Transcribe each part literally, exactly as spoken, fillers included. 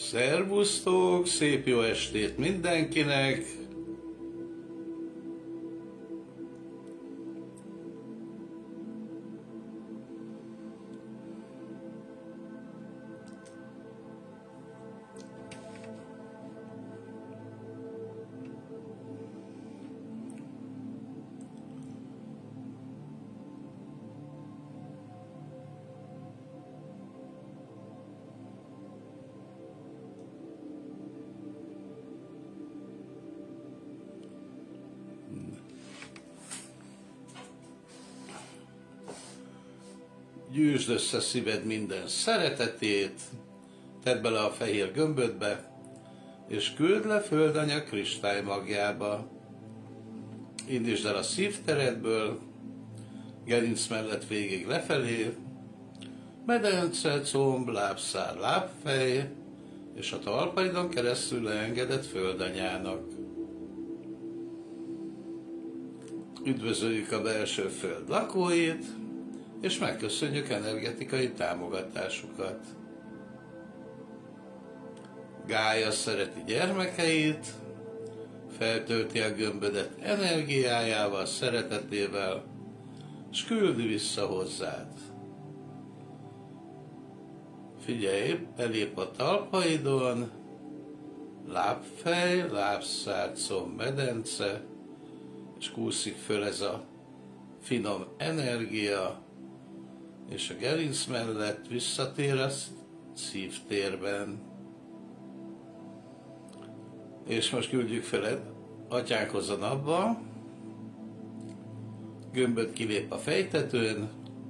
Szervusztok, szép jó estét mindenkinek! Gyűjtsd össze szíved minden szeretetét, tedd bele a fehér gömbödbe, és küld le földanya kristály magjába. Indítsd el a szívteredből, gerinc mellett végig lefelé, medence, comb, lábszár, lábfej, és a talpaidon keresztül leengedett földanyának. Üdvözöljük a belső föld lakóit, és megköszönjük energetikai támogatásukat. Gája szereti gyermekeit, feltölti a gömbödet energiájával, szeretetével, és küldi vissza hozzád. Figyelj, belép a talpaidon, lábfej, lábszár, comb, medence, és kúszik föl ez a finom energia, és a gerinc mellett visszatér a szívtérben. És most küldjük feled atyánkhoz a napba, gömböd kilép a fejtetőn,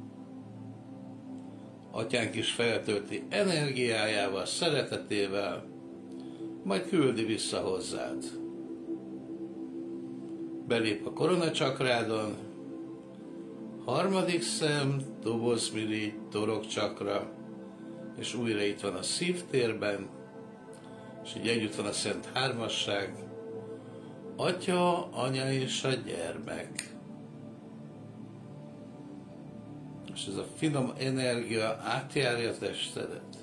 atyánk is feltölti energiájával, szeretetével, majd küldi vissza hozzád. Belép a koronacsakrádon, harmadik szem, dobozmirigy, torokcsakra, és újra itt van a szívtérben, és így együtt van a Szent Hármasság, Atya, Anya és a gyermek. És ez a finom energia átjárja a testedet.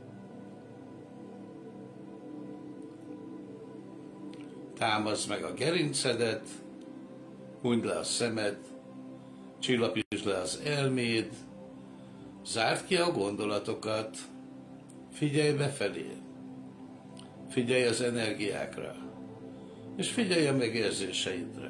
Támaszd meg a gerincedet, hunyd le a szemed, csillapítsd le az elméd, zárd ki a gondolatokat, figyelj befelé, figyelj az energiákra, és figyelj a megérzéseidre.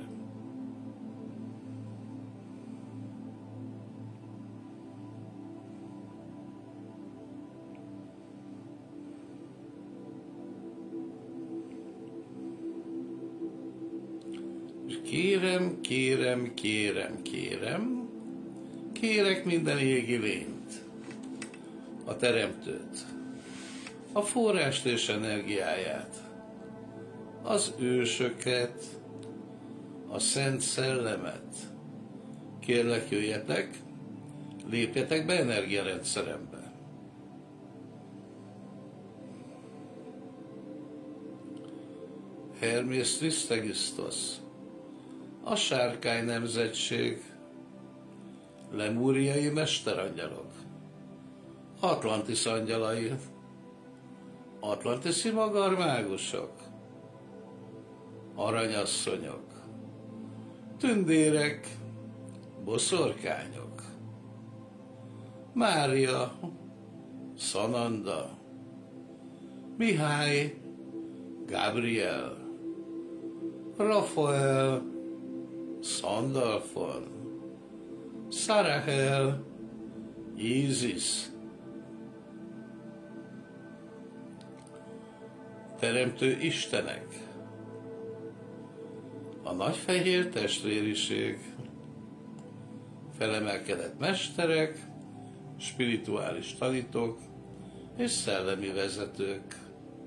Kérem, kérem, kérem, kérem, kérek minden égi lényt, a teremtőt, a forrást és energiáját, az ősöket, a Szent Szellemet. Kérlek, jöjjetek, lépjetek be energiarendszerembe. Hermes Trismegistos, a sárkány nemzetség, lemúriai mesterangyalok, Atlantis angyalai, atlantiszi magarmágusok, aranyasszonyok, tündérek, boszorkányok, Mária, Sananda, Mihály, Gabriel, Rafael, Szandalfon, Szarahel, Isis. Teremtő istenek, a nagyfehér testvériség, felemelkedett mesterek, spirituális tanítók és szellemi vezetők,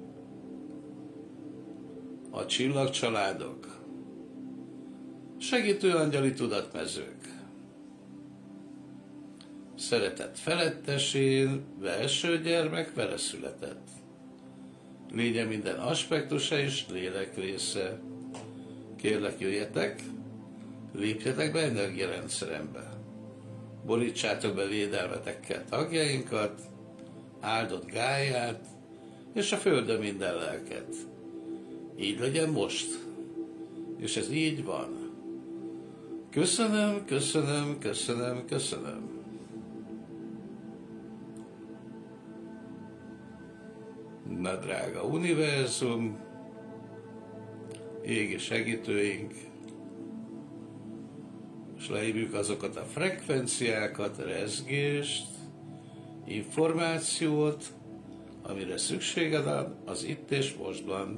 a csillagcsaládok, segítő angyali tudatmezők, szeretett felettesén, belső gyermek vele született, lénye minden aspektusa és lélek része. Kérlek, jöjjetek, lépjetek be energiarendszerembe, borítsátok be védelmetekkel tagjainkat, áldott Gáját, és a földön minden lelket. Így legyen most. És ez így van. Köszönöm, köszönöm, köszönöm, köszönöm. Na drága univerzum, égi segítőink, és leírjuk azokat a frekvenciákat, rezgést, információt, amire szükséged van az itt és mostban.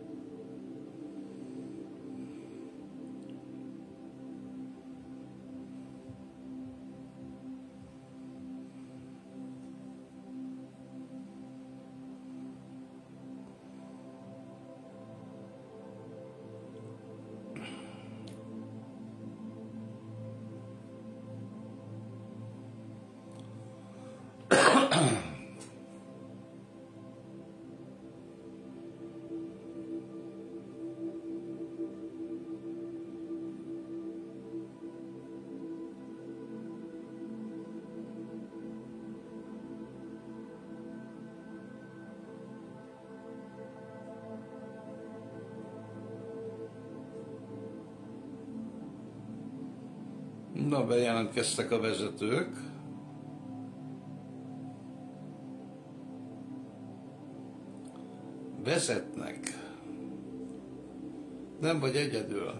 Na, bejelentkeztek a vezetők. Vezetnek. Nem vagy egyedül.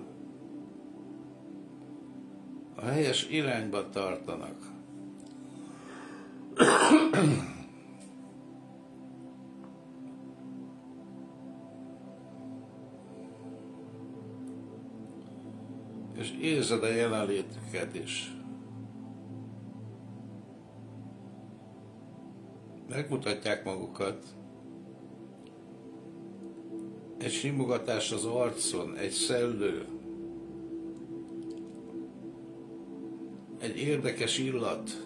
A helyes irányba tartanak. És érzed a jelenlétüket is. Megmutatják magukat. Egy simogatás az arcon, egy szellő, egy érdekes illat,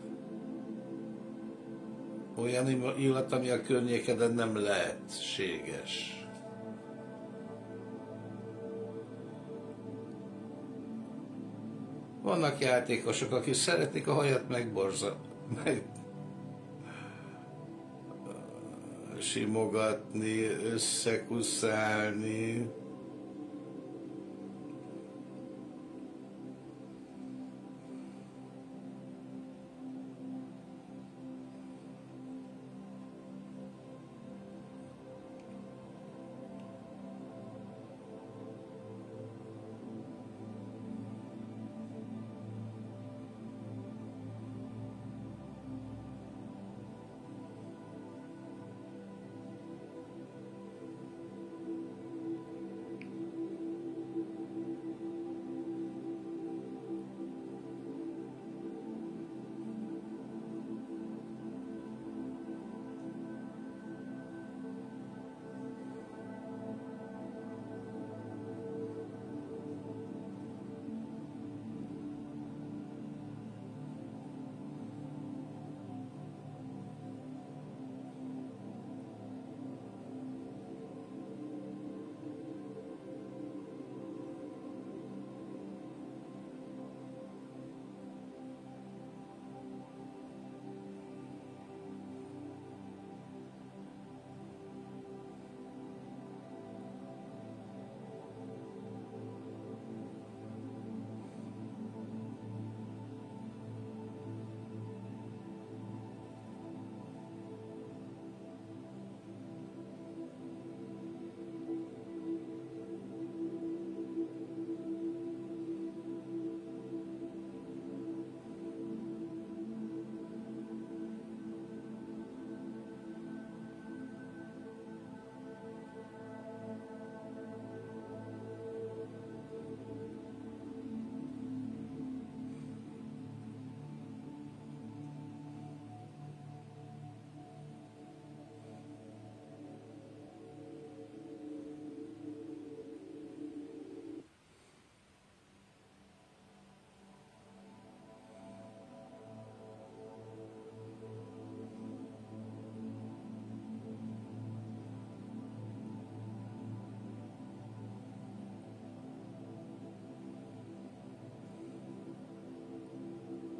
olyan illat, ami a környékeden nem lehetséges. Vannak játékosok, akik szeretik a hajat megborza, meg simogatni, összekuszálni.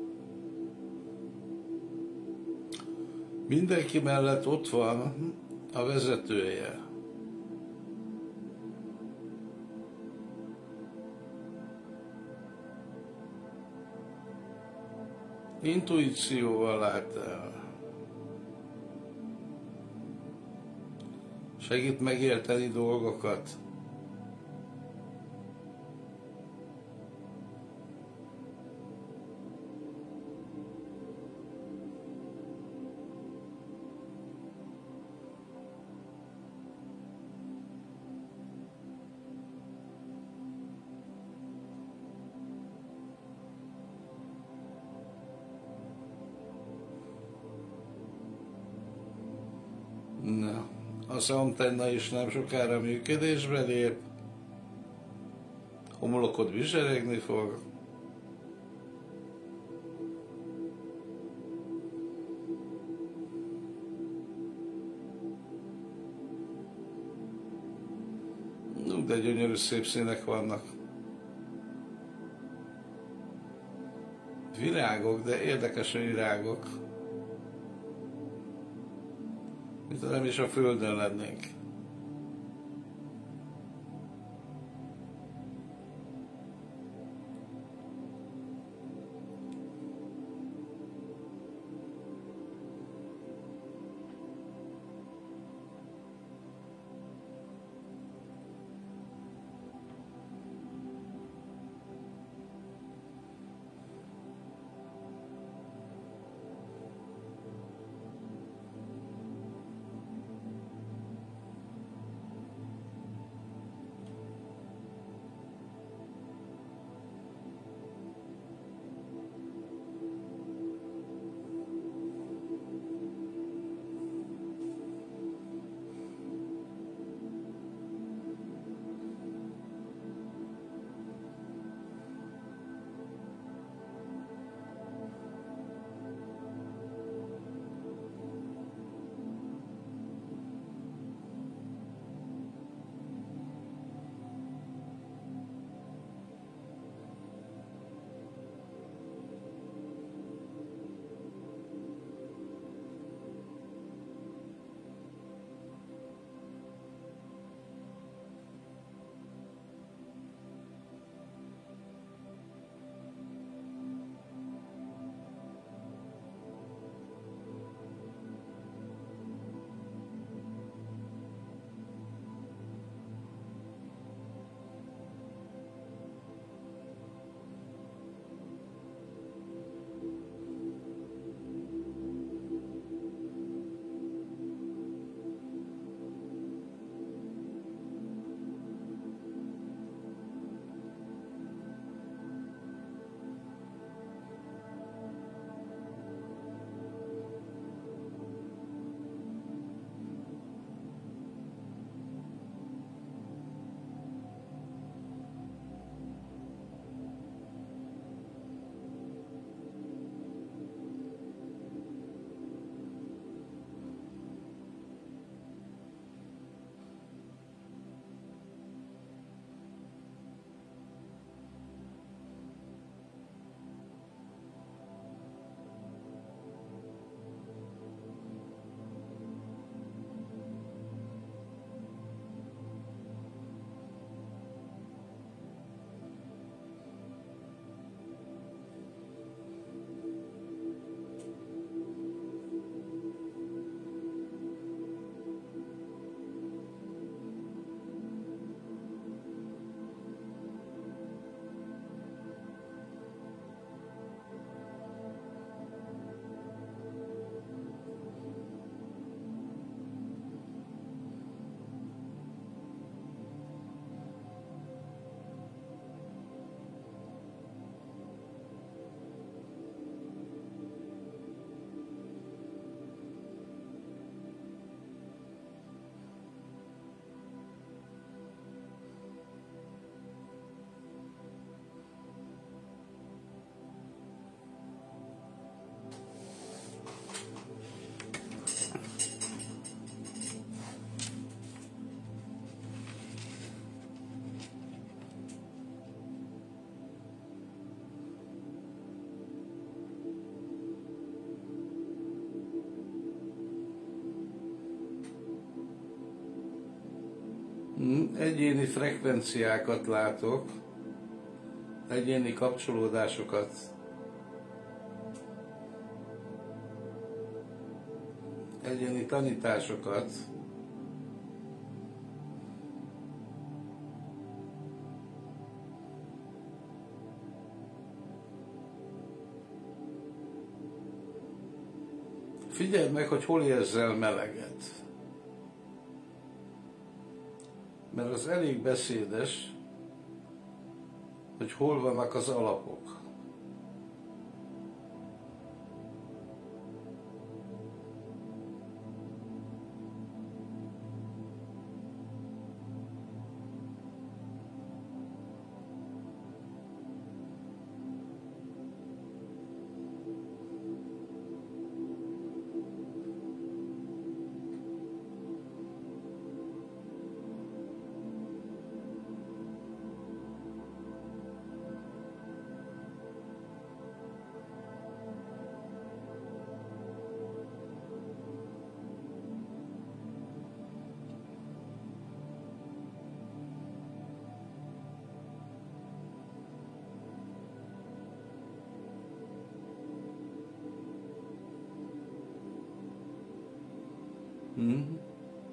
Mindenki mellett ott van a vezetője. Intuícióval lát el. Segít megérteni dolgokat. Na, az antenna is nem sokára működésbe lép, homlokod viseregni fog, no, de gyönyörű szép színek vannak. Virágok, de érdekes virágok. Mint nem is a Földön lennénk. Egyéni frekvenciákat látok, egyéni kapcsolódásokat. Egyéni tanításokat. Figyeld meg, hogy hol érzel meleget. Mert az elég beszédes, hogy hol vannak az alapok. Hmm.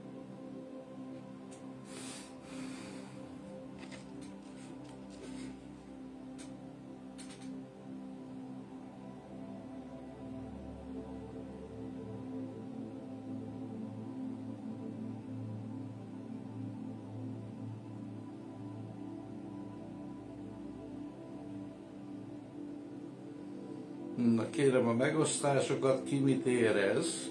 Na kérem a megosztásokat, ki mit érez.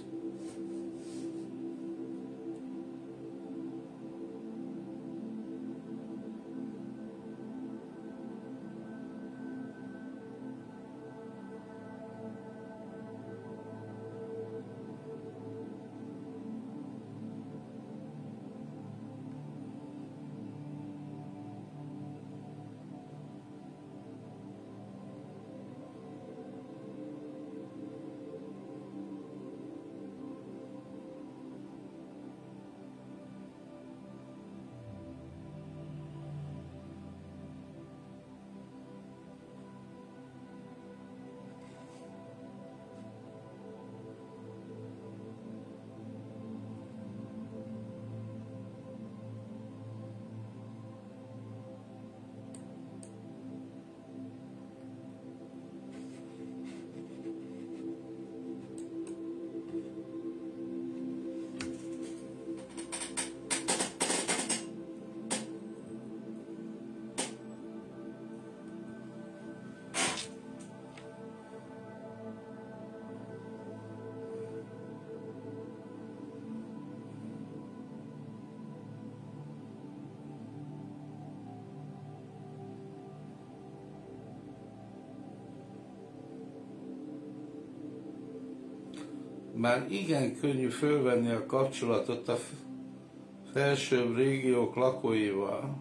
Már igen könnyű fölvenni a kapcsolatot a felsőbb régiók lakóival.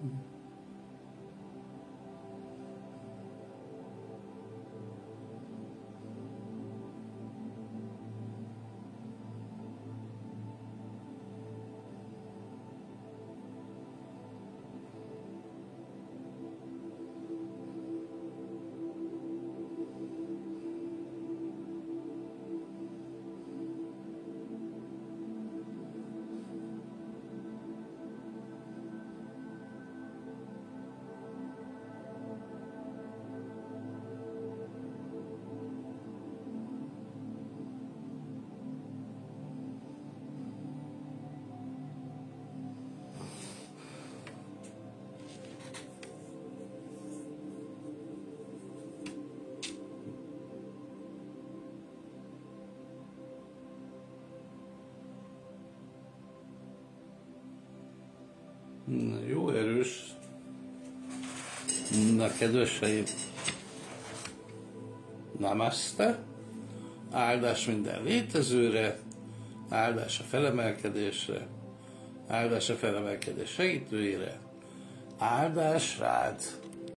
Na, jó erős. Na, kedveseim, namaste, áldás minden létezőre, áldás a felemelkedésre, áldás a felemelkedés segítőjére, áldás rád.